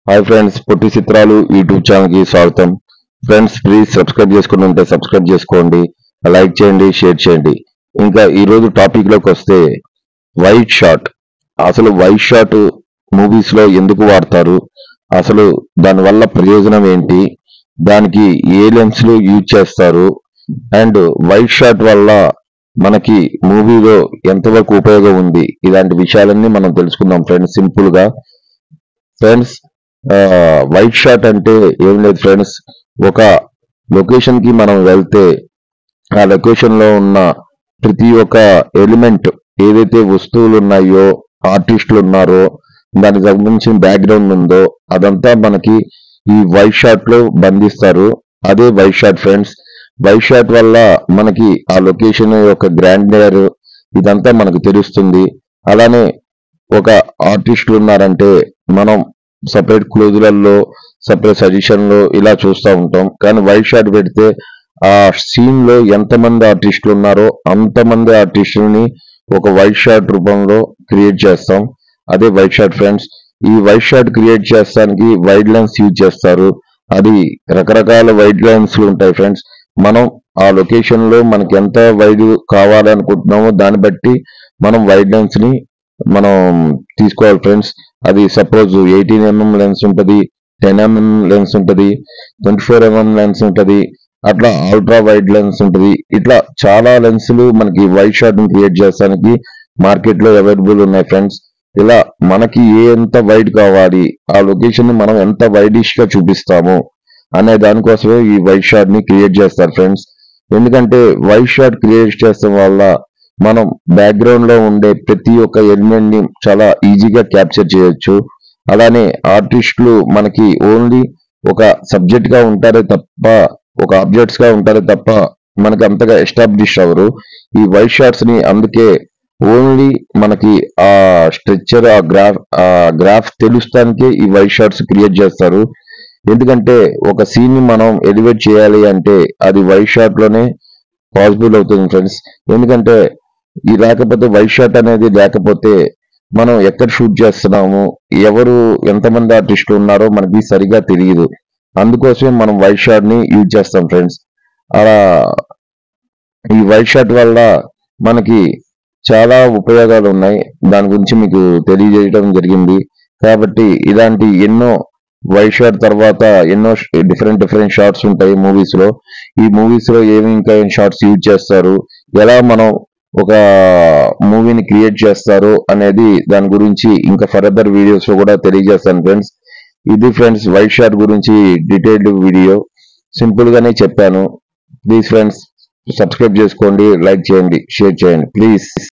Hi friends, పొట్టి చిత్రాలు YouTube channel కి స్వాగతం. ఫ్రెండ్స్, ప్లీజ్ సబ్స్క్రైబ్ చేసుకుని ఉంటే సబ్స్క్రైబ్ చేసుకోండి, లైక్ చేయండి, షేర్ చేయండి. ఇంకా ఈ రోజు టాపిక్ లోకి వస్తే వైట్ షాట్. అసలు వైట్ షాట్ మూవీస్ లో ఎందుకు వాడతారు, అసలు దానివల్ల ప్రయోజనం ఏంటి, దానికి ఏ లెన్స్లు యూజ్ చేస్తారు, అండ్ వైట్ షాట్ వల్ల మనకి మూవీలో ఎంతవరకు ఉపయోగం ఉంది, ఇలాంటి విషయాలన్నీ మనం తెలుసుకుందాం ఫ్రెండ్స్. సింపుల్ గా ఫ్రెండ్స్, వైట్ షాట్ అంటే ఏం లేదు ఫ్రెండ్స్. ఒక లొకేషన్ కి మనం వెళ్తే ఆ లొకేషన్ లో ఉన్న ప్రతి ఒక్క ఎలిమెంట్, ఏదైతే వస్తువులు ఉన్నాయో, ఆర్టిస్టులు ఉన్నారో, దానికి సంబంధించిన బ్యాక్గ్రౌండ్ ఉందో అదంతా మనకి ఈ వైట్ షాట్ లో బంధిస్తారు. అదే wide shot friends. Wide shot వల్ల మనకి ఆ లొకేషన్ యొక్క గ్రాండియర్ ఇదంతా మనకు తెలుస్తుంది. అలానే ఒక ఆర్టిస్టులు ఉన్నారంటే మనం సపరేట్ క్లోజులలో, సపరేట్ సజెషన్ లో ఇలా చూస్తూ ఉంటాం. కానీ వైట్ షాట్ పెడితే ఆ సీన్ లో ఎంతమంది ఆర్టిస్టులు ఉన్నారో అంతమంది ఆర్టిస్టులని ఒక వైట్ షాట్ రూపంలో క్రియేట్ చేస్తాం. అదే వైట్ షాట్ ఫ్రెండ్స్. ఈ వైట్ షాట్ క్రియేట్ చేస్తానికి వైడ్ లెన్స్ యూజ్ చేస్తారు. అది రకరకాల వైడ్ లెన్స్ ఉంటాయి ఫ్రెండ్స్. మనం ఆ లొకేషన్ లో మనకి ఎంత వైడ్ కావాలనుకుంటున్నామో దాన్ని బట్టి మనం వైడ్ లెన్స్ ని మనం తీసుకోవాలి ఫ్రెండ్స్. అది సపోజ్ 18mm లెన్స్ ఉంటుంది, 10mm లెన్స్ ఉంటుంది, 24mm లెన్స్ ఉంటుంది, అట్లా అల్ట్రా వైడ్ లెన్స్ ఉంటుంది. ఇట్లా చాలా లెన్సులు మనకి వైట్ షాట్ ని క్రియేట్ చేస్తానికి మార్కెట్ లో అవైలబుల్ ఉన్నాయి ఫ్రెండ్స్. ఇలా మనకి ఎంత వైడ్ కావాలి, ఆ లొకేషన్ ని మనం ఎంత వైడిష్ గా చూపిస్తాము అనే దానికోసమే ఈ వైట్ షాట్ ని క్రియేట్ చేస్తారు ఫ్రెండ్స్. ఎందుకంటే వైట్ షాట్ క్రియేట్ చేస్తాం వల్ల మనం బ్యాక్గ్రౌండ్ లో ఉండే ప్రతి ఒక్క ఎలిమెంట్ ని చాలా ఈజీగా క్యాప్చర్ చేయొచ్చు. అలానే ఆర్టిస్టులు మనకి ఓన్లీ ఒక సబ్జెక్ట్ గా ఉంటారే తప్ప, ఒక ఆబ్జెక్ట్స్ గా ఉంటారే తప్ప మనకి అంతగా ఎస్టాబ్లిష్ అవ్వరు. ఈ వైట్ షాట్స్ ని అందుకే ఓన్లీ మనకి ఆ స్ట్రక్చర్, ఆ గ్రాఫ్ తెలుస్తానికే ఈ వైట్ షాట్స్ క్రియేట్ చేస్తారు. ఎందుకంటే ఒక సీన్ ని మనం ఎలివేట్ చేయాలి అంటే అది వైట్ షాట్ లోనే పాసిబుల్ అవుతుంది ఫ్రెండ్స్. ఎందుకంటే ఈ లేకపోతే వైట్ షాట్ అనేది లేకపోతే మనం ఎక్కడ షూట్ చేస్తున్నాము, ఎవరు ఎంతమంది ఆర్టిస్టులు ఉన్నారో మనకి సరిగా తెలియదు. అందుకోసమే మనం వైట్ షాట్ ని యూజ్ చేస్తాం ఫ్రెండ్స్. అలా ఈ వైట్ షాట్ వల్ల మనకి చాలా ఉపయోగాలు ఉన్నాయి. దాని గురించి మీకు తెలియజేయడం జరిగింది. కాబట్టి ఇలాంటి ఎన్నో వైట్ షాట్ తర్వాత ఎన్నో డిఫరెంట్ షాట్స్ ఉంటాయి మూవీస్ లో. ఈ మూవీస్ లో ఏమి ఇంకా ఏం షాట్స్ యూజ్ చేస్తారు, ఎలా మనం ఒక మూవీని క్రియేట్ చేస్తారు అనేది దాని గురించి ఇంకా ఫర్దర్ వీడియోస్ లో కూడా తెలియజేస్తాను ఫ్రెండ్స్. ఇది ఫ్రెండ్స్ వైట్ షాట్ గురించి డీటెయిల్డ్ వీడియో. సింపుల్ గానే చెప్పాను. ప్లీజ్ ఫ్రెండ్స్ సబ్స్క్రైబ్ చేసుకోండి, లైక్ చేయండి, షేర్ చేయండి ప్లీజ్.